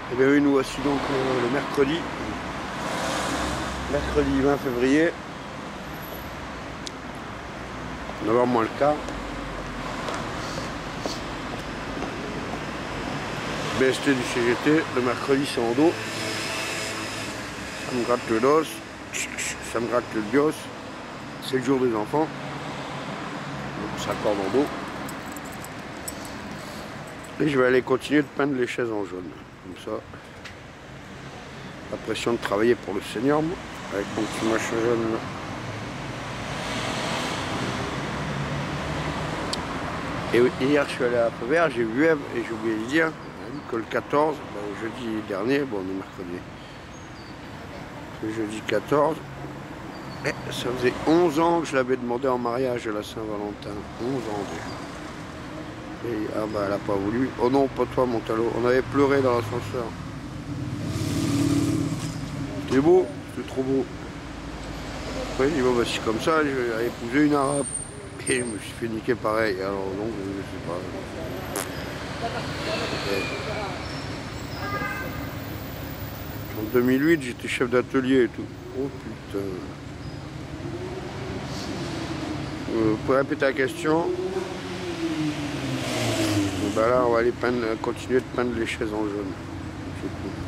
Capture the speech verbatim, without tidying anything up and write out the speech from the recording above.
Et bien oui, nous voici donc euh, le mercredi, mercredi vingt février, neuf heures moins le quart. B S T du C G T, le mercredi c'est en dos, ça me gratte le dos, ça me gratte le bios, c'est le jour des enfants, donc ça accorde en dos. Et je vais aller continuer de peindre les chaises en jaune, comme ça. La pression de travailler pour le senior, moi, avec mon petit machin jaune là. Et oui, hier je suis allé à Prévert, j'ai vu Eve et j'ai oublié de dire que le quatorze, ben, jeudi dernier, bon on est mercredi, le jeudi quatorze, et ça faisait onze ans que je l'avais demandé en mariage à la Saint-Valentin, onze ans déjà. Et, ah bah elle a pas voulu. Oh non, pas toi mon talot. On avait pleuré dans l'ascenseur. C'est beau, c'est trop beau. Après il dit bon bah c'est comme ça, je vais épouser une arabe. Et je me suis fait niquer pareil. Alors non, je sais pas. Et en deux mille huit j'étais chef d'atelier et tout. Oh putain. Euh, vous pouvez répéter la question? Ben là, on va aller peindre, continuer de peindre les chaises en jaune. C'est tout.